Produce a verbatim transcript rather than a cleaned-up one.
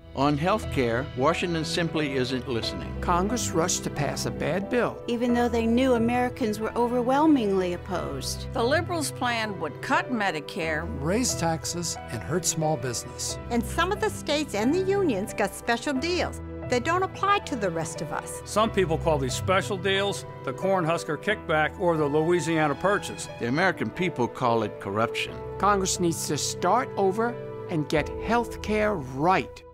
On health care, Washington simply isn't listening. Congress rushed to pass a bad bill, even though they knew Americans were overwhelmingly opposed. The Liberals' plan would cut Medicare, raise taxes, and hurt small business. And some of the states and the unions got special deals that don't apply to the rest of us. Some people call these special deals the Cornhusker Kickback or the Louisiana Purchase. The American people call it corruption. Congress needs to start over and get health care right.